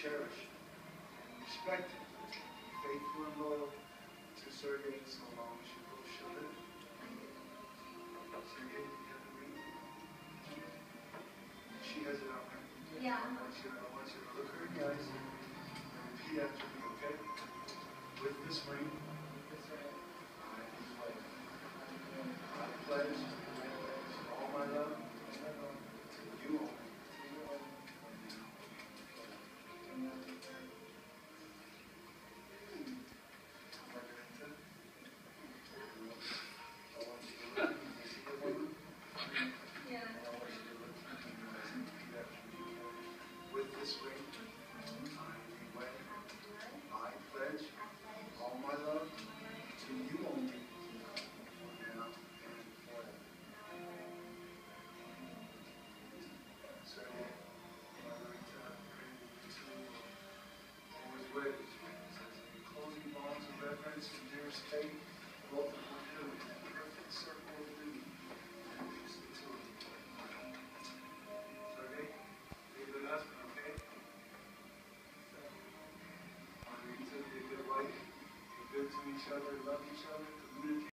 cherish and respect him. Faithful and loyal to Sergei so long as you both shall live. Sergei, do you have the ring? She has it out, right? Yeah. I want you to look her in the eyes and repeat after me, okay? With this ring, I do wife. I pledge all my love to you only. With this ring,